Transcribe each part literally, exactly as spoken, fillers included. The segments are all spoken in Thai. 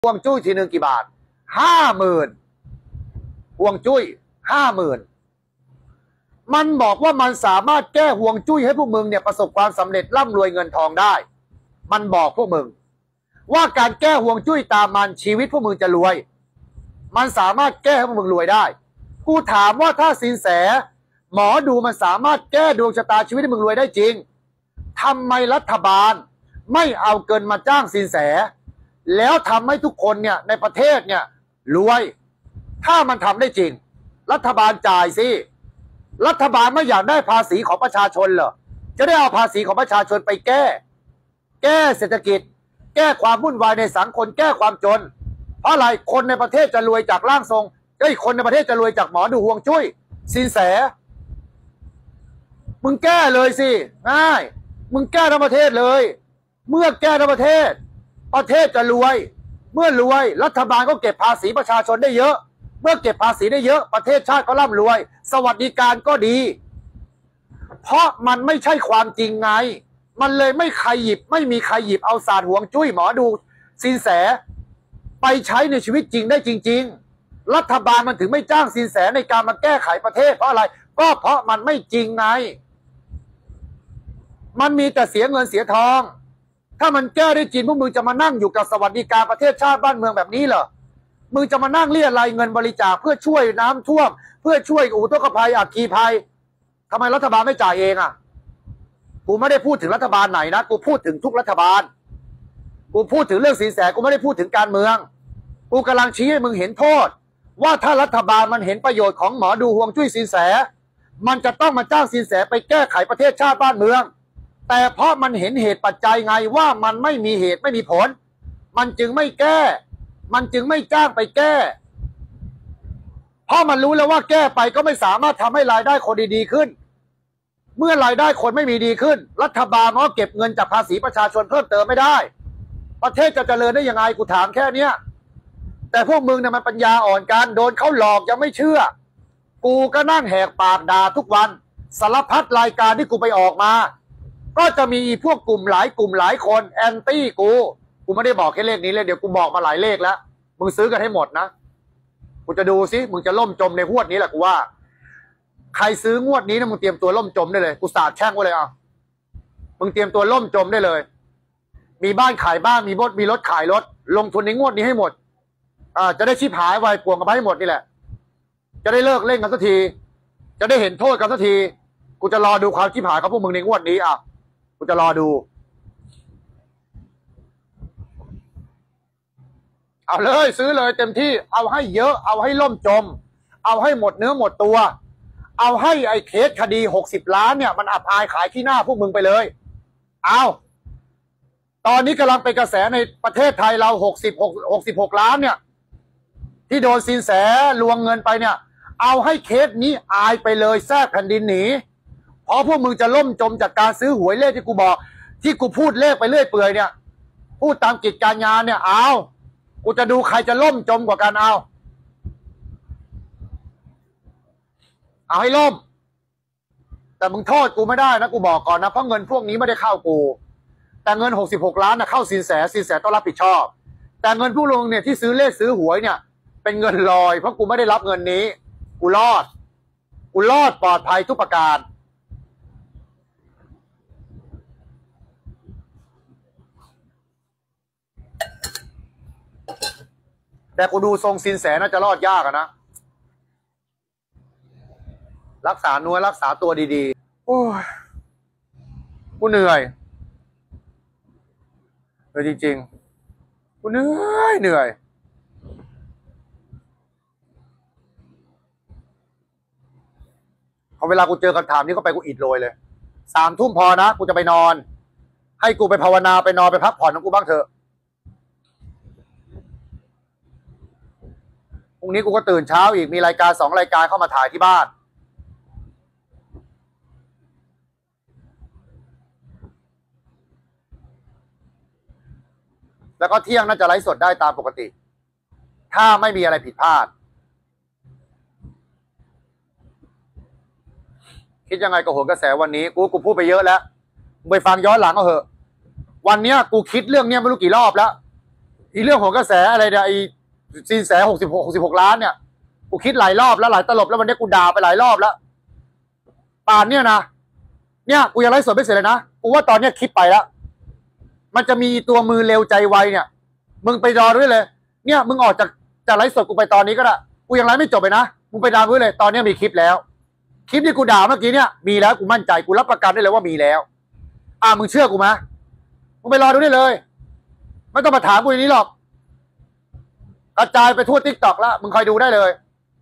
ห่วงจุ้ยทีหนึ่งกี่บาทห้าหมื่นห่วงจุ้ยห้าหมื่นมันบอกว่ามันสามารถแก้ห่วงจุ้ยให้พวกมึงเนี่ยประสบความสำเร็จร่ำรวยเงินทองได้มันบอกพวกมึงว่าการแก้ห่วงจุ้ยตามมันชีวิตพวกมึงจะรวยมันสามารถแก้ให้พวกมึงรวยได้กูถามว่าถ้าสินแสหมอดูมันสามารถแก้ดวงชะตาชีวิตให้มึงรวยได้จริงทำไมรัฐบาลไม่เอาเกินมาจ้างสินแสแล้วทำให้ทุกคนเนี่ยในประเทศเนี่ยรวยถ้ามันทำได้จริงรัฐบาลจ่ายสิรัฐบาลไม่อยากได้ภาษีของประชาชนเหรอจะได้เอาภาษีของประชาชนไปแก้แก้เศรษฐกิจแก้ความวุ่นวายในสังคมแก้ความจนเพราะอะไรคนในประเทศจะรวยจากร่างทรงไอ้คนในประเทศจะรวยจากหมอดูห่วงจุ้ยสินแสมึงแก้เลยสิง่ายมึงแก้ทั้งประเทศเลยเมื่อแก้ทั้งประเทศประเทศจะรวยเมื่อรวยรัฐบาลก็เก็บภาษีประชาชนได้เยอะเมื่อเก็บภาษีได้เยอะประเทศชาติก็ร่ำรวยสวัสดิการก็ดีเพราะมันไม่ใช่ความจริงไงมันเลยไม่ใครหยิบไม่มีใครหยิบเอาศาสตร์ห่วงจุ้ยหมอดูสินแสไปใช้ในชีวิตจริงได้จริงๆรัฐบาลมันถึงไม่จ้างสินแสในการมาแก้ไขประเทศเพราะอะไรก็เพราะมันไม่จริงไงมันมีแต่เสียเงินเสียทองถ้ามันแก้ได้จริงพวกมึงจะมานั่งอยู่กับสวัสดิการประเทศชาติบ้านเมืองแบบนี้เหรอมึงจะมานั่งเรียรายเงินบริจาคเพื่อช่วยน้ำท่วมเพื่อช่วยอุทกภัยอัคคีภัยทำไมรัฐบาลไม่จ่ายเองอ่ะกูไม่ได้พูดถึงรัฐบาลไหนนะกูพูดถึงทุกรัฐบาลกูพูดถึงเรื่องสินแสกูไม่ได้พูดถึงการเมืองกูกำลังชี้ให้มึงเห็นโทษว่าถ้ารัฐบาลมันเห็นประโยชน์ของหมอดูห่วงจุ้ยสินแสมันจะต้องมาจ้างสินแสไปแก้ไขประเทศชาติบ้านเมืองแต่เพราะมันเห็นเหตุปัจจัยไงว่ามันไม่มีเหตุไม่มีผลมันจึงไม่แก้มันจึงไม่จ้างไปแก้เพราะมันรู้แล้วว่าแก้ไปก็ไม่สามารถทำให้รายได้คนดีๆขึ้นเมื่อรายได้คนไม่มีดีขึ้นรัฐบาลก็เก็บเงินจากภาษีประชาชนเพิ่มเติมไม่ได้ประเทศจะเจริญได้ยังไงกูถามแค่เนี้ยแต่พวกมึงเนี่ยมันปัญญาอ่อนกันโดนเขาหลอกยังไม่เชื่อกูก็นั่งแหกปากด่าทุกวันสารพัดรายการที่กูไปออกมาก็จะมีพวกกลุ่มหลายกลุ่มหลายคนแอนตี้กูกูไม่ได้บอกแค่เลขนี้เลยเดี๋ยวกูบอกมาหลายเลขแล้วมึงซื้อกันให้หมดนะกูจะดูสิมึงจะล่มจมในงวดนี้แหละกูว่าใครซื้องวดนี้นะมึงเตรียมตัวล่มจมได้เลยกูสาดแช่งไว้เลยอ่ะมึงเตรียมตัวล่มจมได้เลยมีบ้านขายบ้านมีรถมีรถขายรถลงทุนในงวดนี้ให้หมดอ่าจะได้ชิบหายวายป่วงกันไปให้หมดนี่แหละจะได้เลิกเล่นกันสักทีจะได้เห็นโทษกันสักทีกูจะรอดูความชิบหายของพวกมึงในงวดนี้อ่ะกูจะรอดูเอาเลยซื้อเลยเต็มที่เอาให้เยอะเอาให้ล่มจมเอาให้หมดเนื้อหมดตัวเอาให้ไอ้เคสคดีหกสิบล้านเนี่ยมันอับอายขายขี้หน้าพวกมึงไปเลยเอาตอนนี้กำลังเป็นกระแสในประเทศไทยเราหกสิบหก หกสิบหกล้านเนี่ยที่โดนสินแสลวงเงินไปเนี่ยเอาให้เคสนี้อายไปเลยแทรกแผ่นดินหนีเพราะพวกมึงจะล่มจมจากการซื้อหวยเลขที่กูบอกที่กูพูดเลขไปเรื่อยเปื่อยเนี่ยพูดตามกิจการงานเนี่ยเอากูจะดูใครจะล่มจมกว่ากันเอาเอาให้ล่มแต่มึงโทษกูไม่ได้นะกูบอกก่อนนะเพราะเงินพวกนี้ไม่ได้เข้ากูแต่เงินหกสิบหกล้านนะเข้าสินแสสินแสต้องรับผิดชอบแต่เงินผู้ลงเนี่ยที่ซื้อเลขซื้อหวยเนี่ยเป็นเงินลอยเพราะกูไม่ได้รับเงินนี้กูรอดกูรอดปลอดภัยทุกประการแต่กูดูทรงสินแสน่าจะรอดยากอะนะรักษาเนื้อรักษาตัวดีๆโอ้ยกูเหนื่อยเหนื่อยจริงๆกูเหนื่อยเหนื่อยพอเวลากูเจอคำถามนี้ก็ไปกูอิดโรยเลยสามทุ่มพอนะกูจะไปนอนให้กูไปภาวนาไปนอนไปพักผ่อนของกูบ้างเถอะพรุ่งนี้กูก็ตื่นเช้าอีกมีรายการสองรายการเข้ามาถ่ายที่บ้านแล้วก็เที่ยงน่าจะไลฟ์สดได้ตามปกติถ้าไม่มีอะไรผิดพลาดคิดยังไงกับโหนกระแสวันนี้กูกูพูดไปเยอะแล้วไปฟังย้อนหลังเอาเหอะวันเนี้ยกูคิดเรื่องเนี้ยไม่รู้กี่รอบแล้วอีเรื่องของกระแสอะไรเนี่ยไอซีนแสหกสิบหกหกสิบหกล้านเนี่ยกูคิดหลายรอบแล้วหลายตลบแล้ววันนี้กูด่าไปหลายรอบแล้วป่านเนี่ยนะเนี่ยกูยังไลฟ์สดไม่เสร็จเลยนะกูว่าตอนเนี้ยคิดไปแล้วมันจะมีตัวมือเร็วใจไวเนี่ยมึงไปรอด้วยเลยเนี่ยมึงออกจากจากไลฟ์สดกูไปตอนนี้ก็ได้กูยังไลฟ์ไม่จบไปนะมึงไปดาวด้วยเลยตอนนี้มีคลิปแล้วคลิปที่กูด่าเมื่อกี้เนี่ยมีแล้วกูมั่นใจกูรับประกันได้เลยว่ามีแล้วอ่ามึงเชื่อกูไหมมึงไปรอดูได้เลยไม่ต้องมาถามกูอย่างนี้หรอกกระจายไปทั่วทิกตอกแล้วมึงคอยดูได้เลย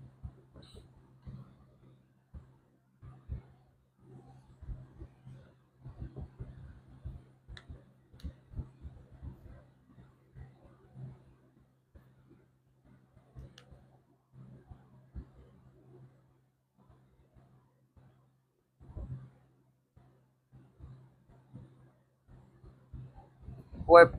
อวย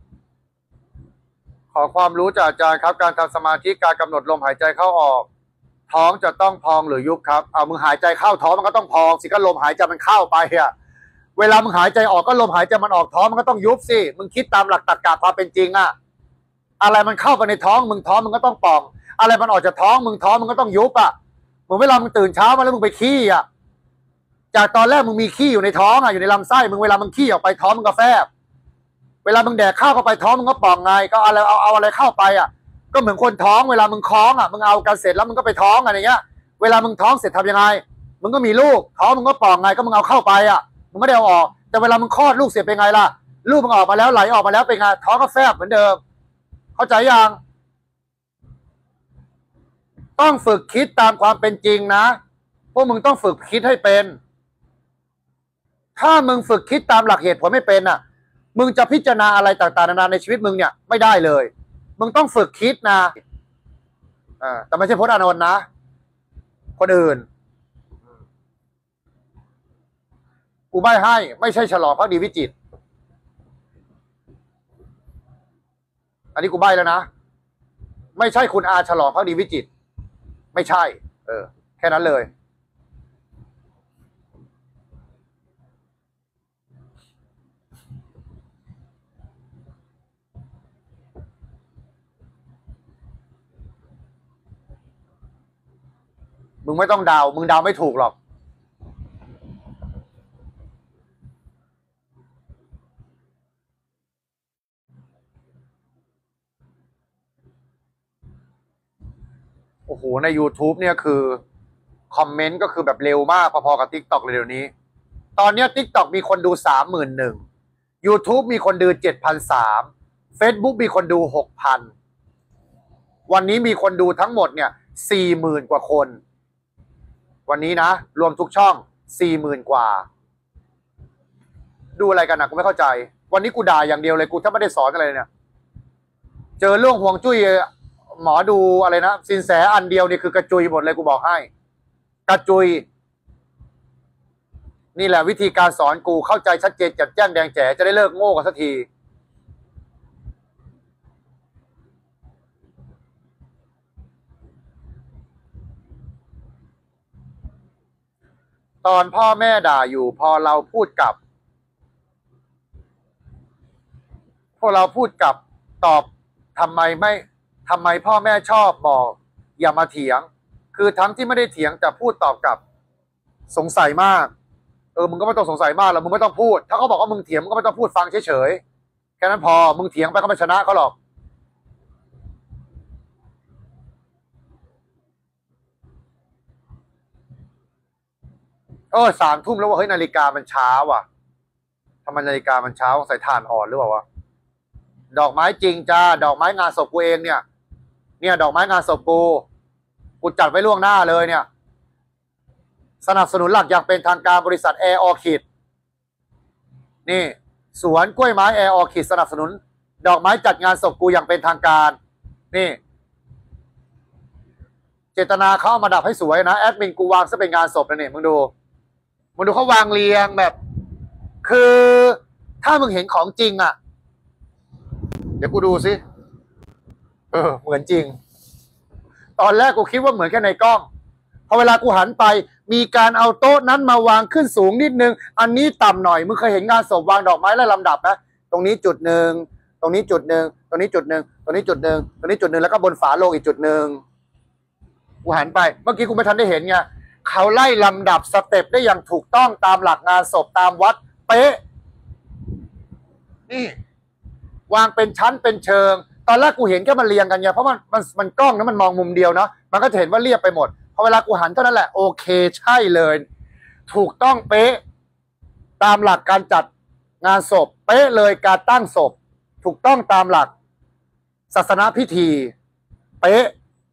ขอความรู้จากอาจารย์ครับการทำสมาธิการกำหนดลมหายใจเข้าออกท้องจะต้องพองหรือยุบครับเอามึงหายใจเข้าท้องมันก็ต้องพองสิก็ลมหายใจมันเข้าไปอะเวลามึงหายใจออกก็ลมหายใจมันออกท้องมันก็ต้องยุบสิมึงคิดตามหลักตรรกะความเป็นจริงอะอะไรมันเข้าไปในท้องมึงท้องมึงก็ต้องป่องอะไรมันออกจากท้องมึงท้องมึงก็ต้องยุบอะเหมือนเวลามึงตื่นเช้ามาแล้วมึงไปขี้อะจากตอนแรกมึงมีขี้อยู่ในท้องอะอยู่ในลำไส้มึงเวลามึงขี้ออกไปท้องมึงก็แฟบเวลามึงแดกข้าวเข้าไปท้องมึงก็ป่องไงก็อะไรเอาเอาอะไรเข้าไปอ่ะก็เหมือนคนท้องเวลามึงคล้องอ่ะมึงเอากันเสร็จแล้วมึงก็ไปท้องอะไรเงี้ยเวลามึงท้องเสร็จทำยังไงมึงก็มีลูกท้องมึงก็ป่องไงก็มึงเอาเข้าไปอ่ะมึงไม่ได้เอาออกแต่เวลามึงคลอดลูกเสร็จเป็นไงล่ะลูกมึงออกมาแล้วไหลออกมาแล้วเป็นไงท้องก็แฟบเหมือนเดิมเข้าใจยังต้องฝึกคิดตามความเป็นจริงนะพวกมึงต้องฝึกคิดให้เป็นถ้ามึงฝึกคิดตามหลักเหตุผลไม่เป็นอ่ะมึงจะพิจารณาอะไรต่างๆนานาในชีวิตมึงเนี่ยไม่ได้เลยมึงต้องฝึกคิดนะอ่าแต่ไม่ใช่พจน์อานนท์นะคนอื่นกูใบ้ให้ไม่ใช่ฉลองภักดีวิจิตรอันนี้กูใบ้แล้วนะไม่ใช่คุณอาฉลองภักดีวิจิตรไม่ใช่เออแค่นั้นเลยมึงไม่ต้องเดามึงเดาไม่ถูกหรอกโอ้โหใน YouTube เนี่ยคือคอมเมนต์ก็คือแบบเร็วมากพอๆกับ TikTok เลยเดี๋ยวนี้ตอนนี้ TikTok มีคนดู สามหมื่นหนึ่งพัน YouTube มีคนดู เจ็ดพันสามร้อย Facebook มีคนดู หกพัน วันนี้มีคนดูทั้งหมดเนี่ย สี่หมื่น กว่าคนวันนี้นะรวมทุกช่อง สี่หมื่น กว่าดูอะไรกันนะกูไม่เข้าใจวันนี้กูด่าอย่างเดียวเลยกูถ้าไม่ได้สอนอะไรเนี่ยเจอเรื่องห่วงจุ้ยหมอดูอะไรนะสินแสอันเดียวนี่คือกระจุยหมดเลยกูบอกให้กระจุยนี่แหละวิธีการสอนกูเข้าใจชัดเจนแจ่มแจ้งแดงแจ๋จะได้เลิกโง่กันสักทีตอนพ่อแม่ด่าอยู่พอเราพูดกลับพอเราพูดกลับตอบทำไมไม่ทำไมพ่อแม่ชอบบอกอย่ามาเถียงคือทั้งที่ไม่ได้เถียงแต่พูดตอบกลับสงสัยมากเออมึงก็ไม่ต้องสงสัยมากแล้วมึงไม่ต้องพูดถ้าเขาบอกว่ามึงเถียงมึงก็ไม่ต้องพูดฟังเฉยๆแค่นั้นพอมึงเถียงไปก็ไม่ชนะเขาหรอกเออสามทุ่มแล้วว่าเฮ้ยนาฬิกามันช้าว่ะทำไมนาฬิกามันช้าใส่ถ่านอ่อนหรือเปล่าวะดอกไม้จริงจ้าดอกไม้งานศพกูเองเนี่ยเนี่ยดอกไม้งานศพกูกูจัดไว้ล่วงหน้าเลยเนี่ยสนับสนุนหลักอย่างเป็นทางการบริษัทแอร์ออคิดนี่สวนกล้วยไม้แอร์ออคิดสนับสนุนดอกไม้จัดงานศพกูอย่างเป็นทางการนี่เจตนาเขาเอามาดับให้สวยนะแอดมินกูวางซะเป็นงานศพนะเนี่ยมึงดูมึงดูเขาวางเรียงแบบคือถ้ามึงเห็นของจริงอ่ะเดี๋ยวกูดูสิเออเหมือนจริงตอนแรกกูคิดว่าเหมือนแค่ในกล้องพอเวลากูหันไปมีการเอาโต๊ะนั้นมาวางขึ้นสูงนิดนึงอันนี้ต่ำหน่อยมึงเคยเห็นงานศพวางดอกไม้ไล่ลำดับไหมตรงนี้จุดหนึ่งตรงนี้จุดหนึ่งตรงนี้จุดหนึ่งตรงนี้จุดหนึ่งตรงนี้จุดหนึ่งแล้วก็บนฝาโลงอีกจุดหนึ่งกูหันไปเมื่อกี้กูไม่ทันได้เห็นไงเขาไล่ลำดับสเต็ปได้อย่างถูกต้องตามหลักงานศพตามวัดเป๊ะนี่วางเป็นชั้นเป็นเชิงตอนแรกกูเห็นแค่มันเรียงกันไงเพราะมันมันมันกล้องนะมันมองมุมเดียวเนาะมันก็จะเห็นว่าเรียบไปหมดพอเวลากูหันเท่านั้นแหละโอเคใช่เลยถูกต้องเป๊ะตามหลักการจัดงานศพเป๊ะเลยการตั้งศพถูกต้องตามหลักศาสนาพิธีเป๊ะ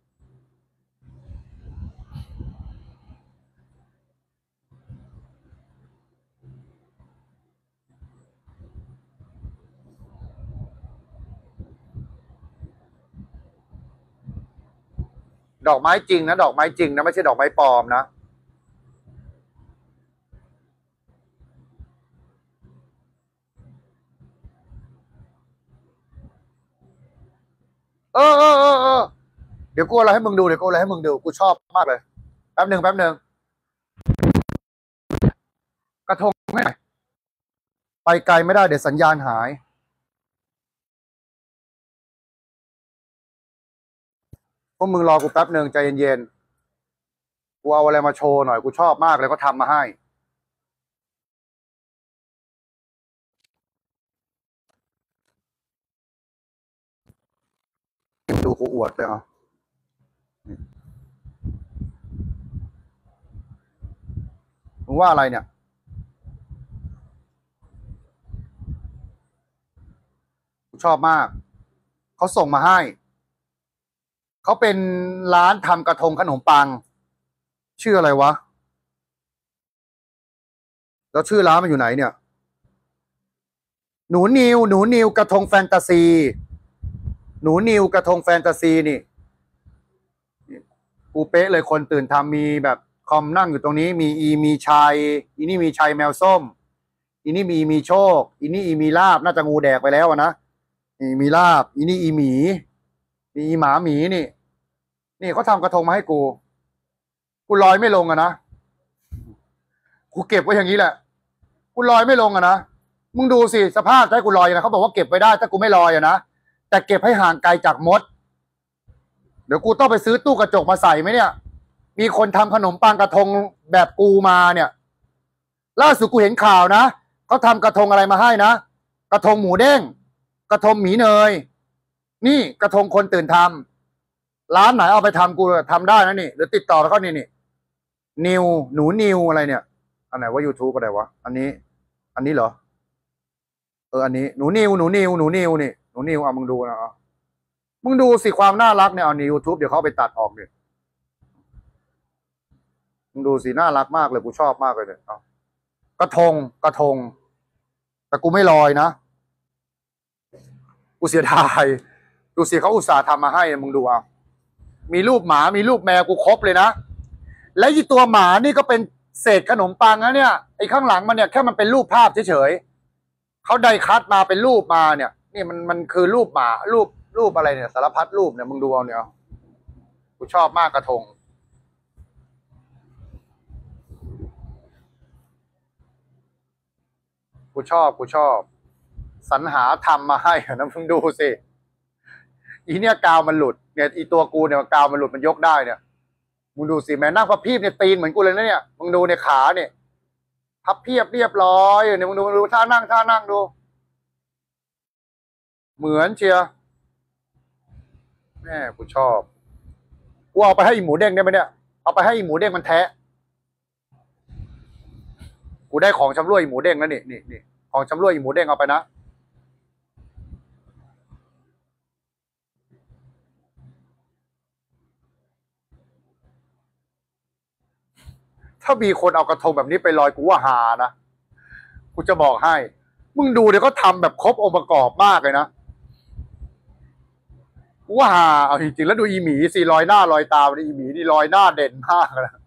ดอกไม้จริงนะดอกไม้จริงนะไม่ใช่ดอกไม้ปลอมนะเออเออเออเออเดี๋ยวกูอะไรให้มึงดูเดี๋ยวกูอะไรให้มึงดูกูชอบมากเลยแป๊บหนึ่งแป๊บหนึ่งกระทงไม่ไปไกลไม่ได้เดี๋ยวสัญญาณหายพวกมึงรอกูแป๊บหนึ่งใจเย็นๆกูเอาอะไรมาโชว์หน่อยกูชอบมากเลยก็ทำมาให้ดูกูอวดเลยอ่ะมึงว่าอะไรเนี่ยกูชอบมากเขาส่งมาให้เขาเป็นร้านทำกระทงขนมปังชื่ออะไรวะแล้วชื่อร้านมันอยู่ไหนเนี่ยหนูนิวหนูนิวกระทงแฟนตาซีหนูนิวกระทงแฟนตาซีนี่กูเป๊ะเลยคนตื่นทำมีแบบคอมนั่งอยู่ตรงนี้มีอีมีชัยอีนี่มีชัยแมวส้มอีนี่มีมีโชคอีนี่อีมีลาบน่าจะงูแดกไปแล้วนะนี่มีลาบอีนี่อีหมีมีอีหมาหมีนี่นี่เขาทำกระทงมาให้กูกูลอยไม่ลงอะนะกูเก็บไว้อย่างนี้แหละกูลอยไม่ลงอะนะมึงดูสิสภาพใช้กูลอยนะเขาบอกว่าเก็บไว้ได้ถ้ากูไม่ลอยอะนะแต่เก็บให้ห่างไกลจากมดเดี๋ยวกูต้องไปซื้อตู้กระจกมาใส่ไหมเนี่ยมีคนทำขนมปังกระทงแบบกูมาเนี่ยล่าสุดกูเห็นข่าวนะเขาทำกระทงอะไรมาให้นะกระทงหมูเด้งกระทงหมีเนยนี่กระทงคนตื่นทำร้านไหนเอาไปทำกูทำได้นะนี่หรือติดต่อแล้วก็นี่นี่นิวหนูนิวอะไรเนี่ยอันไหนว่า YouTube อะไรวะอันนี้อันนี้เหรอเอออันนี้หนูนิวหนูนิวหนูนิวนี่หนูนิวเอามึงดูนะมึงดูสิความน่ารักเนี่ยเอาใน YouTube เดี๋ยวเขาไปตัดออกเนี่ยมึงดูสิน่ารักมากเลยกูชอบมากเลยเนี่ยเอากระทงกระทงแต่กูไม่ลอยนะกูเสียดายดูสิเขาอุตส่าห์ทำมาให้มึงดูเอามีรูปหมามีรูปแมวกูครบเลยนะและอีตัวหมานี่ก็เป็นเศษขนมปังนะเนี่ยไอ้ข้างหลังมันเนี่ยแค่มันเป็นรูปภาพเฉยๆเขาไดคัตมาเป็นรูปมาเนี่ยนี่มันมันคือรูปหมารูปรูปอะไรเนี่ยสารพัดรูปเนี่ยมึงดูเอาเนี่ยกูชอบมากกระทงกูชอบกูชอบสรรหาทำมาให้นะมึงดูสิอีเนี่ยกาวมันหลุดเนี่ยอีตัวกูเนี่ยกาวมันหลุดมันยกได้เนี่ยมึงดูสิแม่นั่งพับเพียบเนี่ยตีนเหมือนกูเลยนะเนี่ยมึงดูเนี่ยขาเนี่ยพับเพียบเรียบร้อยเนี่ยมึงดูมึงดูท่านั่งท่านั่งดูเหมือนเชียร์แม่กูชอบกูเอาไปให้อีหมูเด้งได้ไหมเนี่ยเอาไปให้อีหมูเด้งมันแทะกูได้ของชำร่วยอีหมูเด้งแล้วนี่นี่นี่ของชำร่วยอีหมูเด้งเอาไปนะถ้ามีคนเอากระทงแบบนี้ไปลอยกูว่าหานะกูจะบอกให้มึงดูเดี๋ยวเขาทำแบบครบองค์ประกอบมากเลยนะกูว่าหาเอาจริงๆแล้วดูอีหมีสิลอยหน้าลอยตาอีหมีนี่ลอยหน้าเด่นมากนะ